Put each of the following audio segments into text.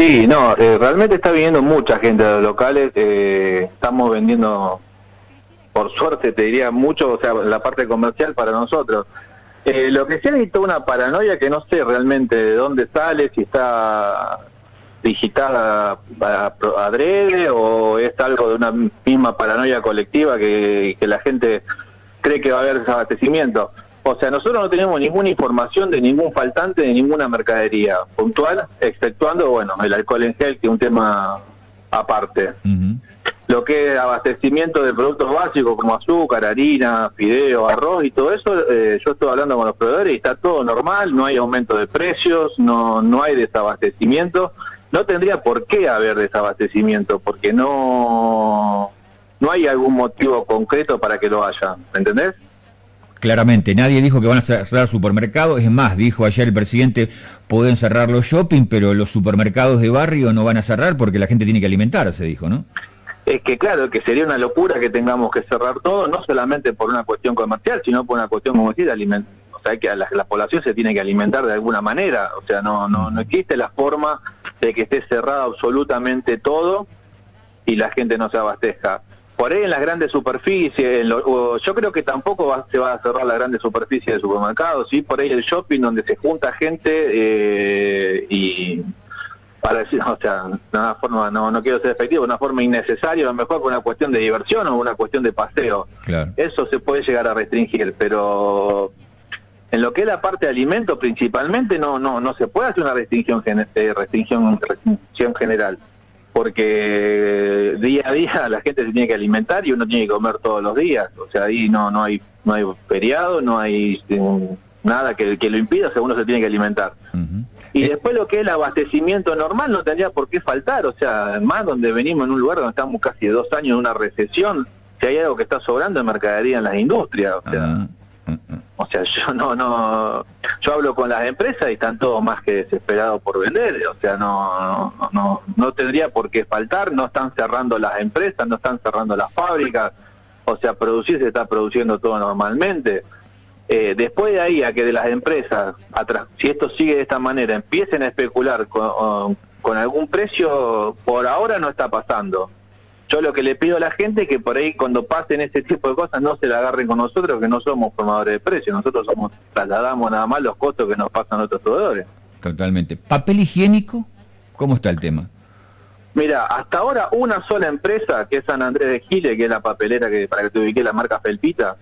Sí, no, realmente está viniendo mucha gente a los locales, estamos vendiendo, por suerte te diría mucho, o sea, la parte comercial para nosotros. Lo que sí hay toda una paranoia que no sé realmente de dónde sale, si está digitada adrede o es algo de una misma paranoia colectiva que la gente cree que va a haber desabastecimiento. O sea, nosotros no tenemos ninguna información de ningún faltante de ninguna mercadería puntual, exceptuando, bueno, el alcohol en gel, que es un tema aparte. Lo que es abastecimiento de productos básicos como azúcar, harina, fideo, arroz y todo eso, yo estoy hablando con los proveedores y está todo normal, no hay aumento de precios, no hay desabastecimiento. No tendría por qué haber desabastecimiento, porque no hay algún motivo concreto para que lo haya, ¿me entendés? Claramente, nadie dijo que van a cerrar supermercados, es más, dijo ayer el presidente, pueden cerrar los shopping, pero los supermercados de barrio no van a cerrar porque la gente tiene que alimentarse, dijo, ¿no? Es que claro, que sería una locura que tengamos que cerrar todo, no solamente por una cuestión comercial, sino por una cuestión, como decir, o sea, que la población se tiene que alimentar de alguna manera, o sea, no existe la forma de que esté cerrado absolutamente todo y la gente no se abastezca. Por ahí en las grandes superficies, yo creo que tampoco se va a cerrar la grandes superficies de supermercados, ¿sí? Por ahí el shopping donde se junta gente y para decir, o sea, de una forma, no quiero ser despectivo, de una forma innecesaria, a lo mejor por una cuestión de diversión o una cuestión de paseo. Claro. Eso se puede llegar a restringir, pero en lo que es la parte de alimentos principalmente no se puede hacer una restricción general, porque día a día la gente se tiene que alimentar y uno tiene que comer todos los días, o sea, ahí no hay feriado, no hay nada que lo impida, o sea, uno se tiene que alimentar. Y después lo que es el abastecimiento normal no tendría por qué faltar, o sea, más donde venimos en un lugar donde estamos casi 2 años en una recesión, si hay algo que está sobrando en mercadería en las industrias, o sea, yo hablo con las empresas y están todos más que desesperados por vender, o sea, no tendría por qué faltar, no están cerrando las empresas, no están cerrando las fábricas, o sea, producir se está produciendo todo normalmente. Después de ahí a que de las empresas, si esto sigue de esta manera, empiecen a especular con algún precio, por ahora no está pasando. Yo lo que le pido a la gente es que por ahí cuando pasen este tipo de cosas no se la agarren con nosotros, que no somos formadores de precios, nosotros trasladamos nada más los costos que nos pasan otros proveedores. Totalmente. ¿Papel higiénico? ¿Cómo está el tema? Mira, hasta ahora una sola empresa, que es San Andrés de Giles, que es la papelera que para que te ubique la marca Felpita,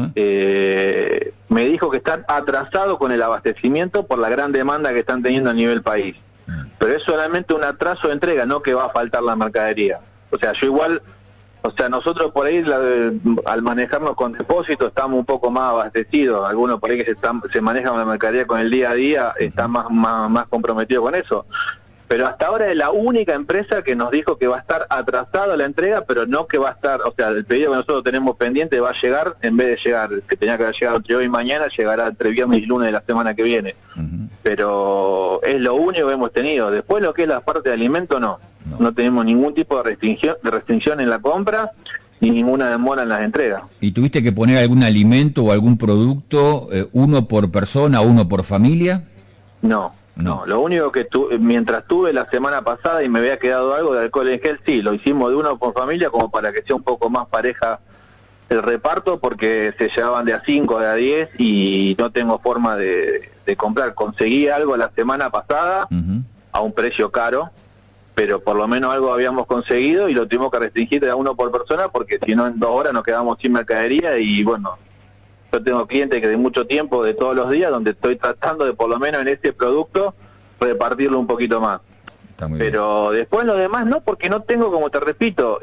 me dijo que están atrasados con el abastecimiento por la gran demanda que están teniendo a nivel país. Pero es solamente un atraso de entrega, no que va a faltar la mercadería. O sea, yo igual, o sea, nosotros por ahí al manejarnos con depósitos estamos un poco más abastecidos. Algunos por ahí que se manejan la mercadería con el día a día están más comprometidos con eso. Pero hasta ahora es la única empresa que nos dijo que va a estar atrasada la entrega, pero no que va a estar, o sea, el pedido que nosotros tenemos pendiente va a llegar, en vez de llegar, que tenía que haber llegado entre hoy y mañana, llegará entre viernes y lunes de la semana que viene. Pero es lo único que hemos tenido. Después lo que es la parte de alimentos, no tenemos ningún tipo de restricción en la compra, ni ninguna demora en las entregas. ¿Y tuviste que poner algún alimento o algún producto, uno por persona, uno por familia? No, lo único que mientras tuve la semana pasada y me había quedado algo de alcohol en gel, sí, lo hicimos de uno por familia como para que sea un poco más pareja el reparto, porque se llevaban de a 5, de a 10 y no tengo forma de comprar. Conseguí algo la semana pasada a un precio caro, pero por lo menos algo habíamos conseguido y lo tuvimos que restringir de a uno por persona, porque si no en 2 horas nos quedamos sin mercadería y bueno, yo tengo clientes que de mucho tiempo, de todos los días, donde estoy tratando de por lo menos en este producto repartirlo un poquito más. Pero después lo demás no, porque no tengo, como te repito,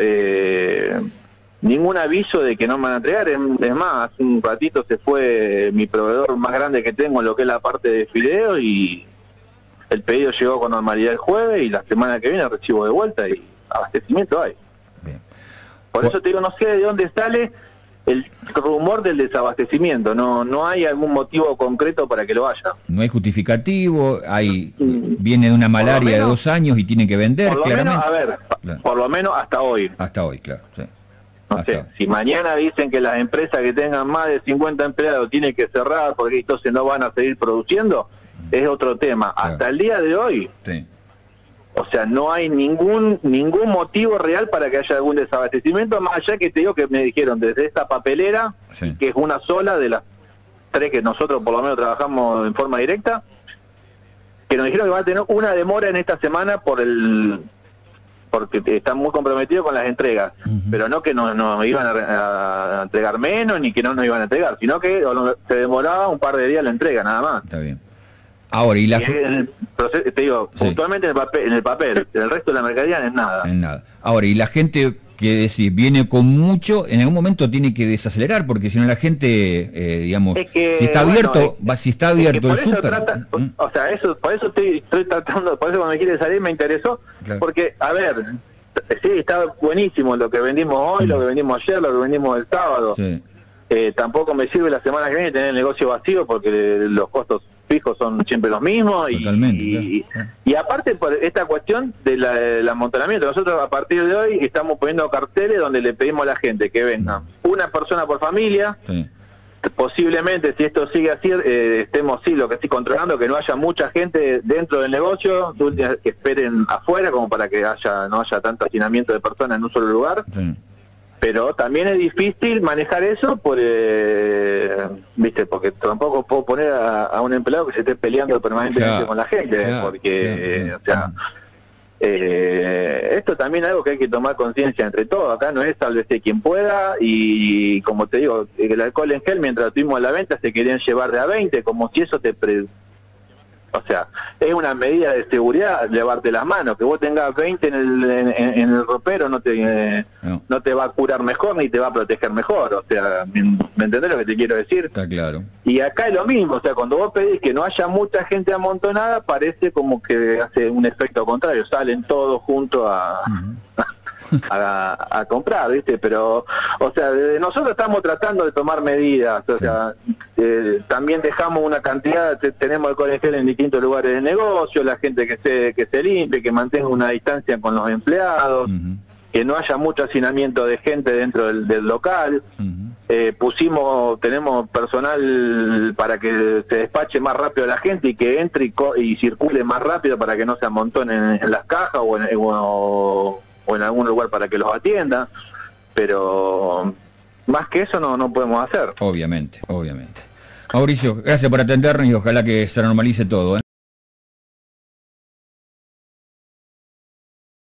ningún aviso de que no me van a entregar. Es más, hace un ratito se fue mi proveedor más grande que tengo en lo que es la parte de fideo y el pedido llegó con normalidad el jueves y la semana que viene recibo de vuelta y abastecimiento hay. Por eso te digo, no sé de dónde sale el rumor del desabastecimiento, no hay algún motivo concreto para que lo haya. No hay justificativo, viene de una malaria de 2 años y tiene que vender, por lo menos, a ver, por lo menos hasta hoy. Hasta hoy, claro, sí. No sé, si mañana dicen que las empresas que tengan más de 50 empleados tienen que cerrar porque entonces no van a seguir produciendo, es otro tema. Claro. Hasta el día de hoy, O sea, no hay ningún motivo real para que haya algún desabastecimiento, más allá que te digo que me dijeron desde esta papelera, Sí. que es una sola de las 3 que nosotros por lo menos trabajamos en forma directa, que nos dijeron que van a tener una demora en esta semana porque están muy comprometidos con las entregas, pero no que nos iban a entregar menos ni que no nos iban a entregar, sino que se demoraba un par de días la entrega, nada más. Está bien. Ahora, y la... te digo, Sí. puntualmente en el papel, el resto de la mercadería es nada. En nada. Ahora, y la gente que decís, viene con mucho, en algún momento tiene que desacelerar, porque si no la gente, digamos, Es que, si está abierto, si está abierto el súper... O sea, por eso estoy tratando, por eso cuando me quiere salir me interesó, Claro. porque, a ver, sí, está buenísimo lo que vendimos hoy, lo que vendimos ayer, lo que vendimos el sábado. Sí. Tampoco me sirve la semana que viene tener el negocio vacío porque los costos fijos son siempre los mismos Totalmente, claro. y aparte por esta cuestión del amontonamiento, nosotros a partir de hoy estamos poniendo carteles donde le pedimos a la gente que venga una persona por familia. Sí. Posiblemente, si esto sigue así, estemos lo que estoy controlando, que no haya mucha gente dentro del negocio, que esperen afuera como para que no haya tanto hacinamiento de personas en un solo lugar. Sí. Pero también es difícil manejar eso viste, porque tampoco puedo poner a un empleado que se esté peleando permanentemente Claro, con la gente, claro, porque, claro. esto también es algo que hay que tomar conciencia entre todos. Acá no es sálvese quien pueda, y como te digo, el alcohol en gel mientras lo tuvimos a la venta se querían llevar de a 20, como si eso o sea, es una medida de seguridad llevarte las manos. Que vos tengas 20 en el ropero no te va a curar mejor ni te va a proteger mejor. O sea, ¿me entendés lo que te quiero decir? Está claro. Y acá es lo mismo, o sea, cuando vos pedís que no haya mucha gente amontonada, parece como que hace un efecto contrario, salen todos juntos a comprar, ¿viste? Pero, o sea, nosotros estamos tratando de tomar medidas, o sea, también dejamos una cantidad, tenemos alcohol en gel en distintos lugares del negocio, la gente que se limpie, que mantenga una distancia con los empleados, que no haya mucho hacinamiento de gente dentro del local. Tenemos personal para que se despache más rápido la gente y que entre y circule más rápido para que no se amontonen en las cajas o en algún lugar para que los atienda, pero más que eso no podemos hacer. Obviamente, obviamente. Mauricio, gracias por atendernos y ojalá que se normalice todo, ¿eh?